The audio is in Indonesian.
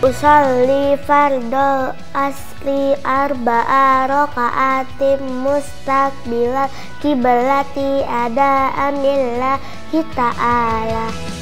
Usolli fardol asri arba'a rokaatim mustaqbilal kiblati adaan lillahi ta'ala.